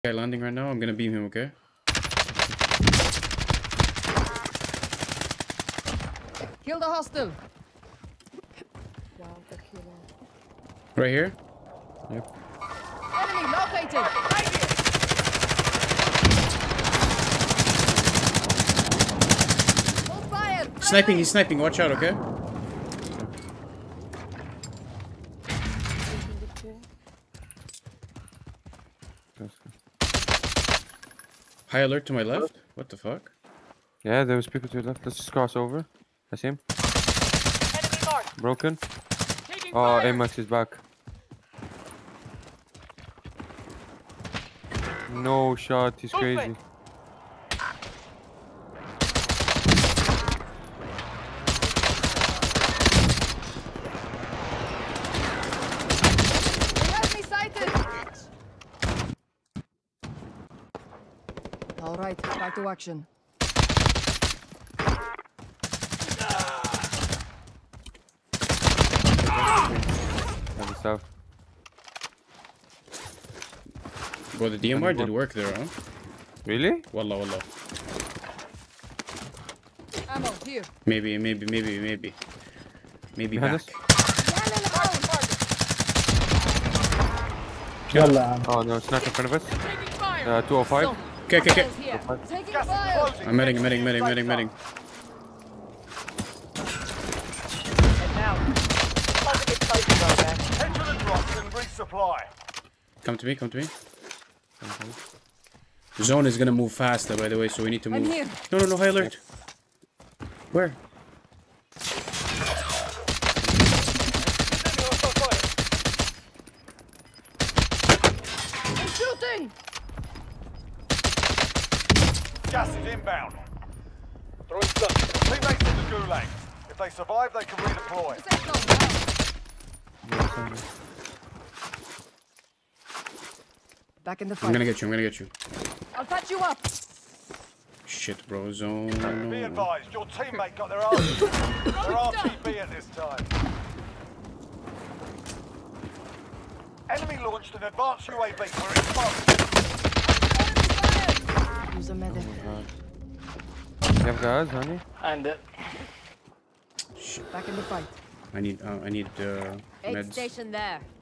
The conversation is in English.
Guy landing right now. I'm gonna beam him, okay? Kill the hostile. Right here. Yep. Enemy located. Hold fire. Sniping. He's sniping. Watch out, okay? High alert to my left. What the fuck? Yeah, there was people to the left. Let's just cross over. I see him. Enemy marked. Broken. Taking Oh, fire. Amax is back. No shot. He's crazy. Movement. Enemy sighted. All right, back to action. On the south. Bro, the DMR did work there, huh? Really? Wallah, wallah. Ammo here. Maybe. Maybe Behind back. us? يلا Oh no, it's not in front of us. Taking fire. 205. Okay. Hostiles here. Taking Gas is fire. closing. I'm medding. Safe zone. And now. Target sighted, Rogan. Head to the drops and resupply. Come to me. The zone is gonna move faster, by the way, so we need to I'm move. here. No, high alert. Where? I'm shooting. Gas is inbound. Teammates in the gulag. If they survive, they can redeploy. Safe zone now. Back in the I'm fight. gonna get you. I'll patch you up. Shit, bro. Zone. Be advised, your teammate got their RTB at this time. Enemy launched an advanced UAV. We're exposed. Use a medic. You have guys, honey? And Back in the fight. I need Aid meds. station there.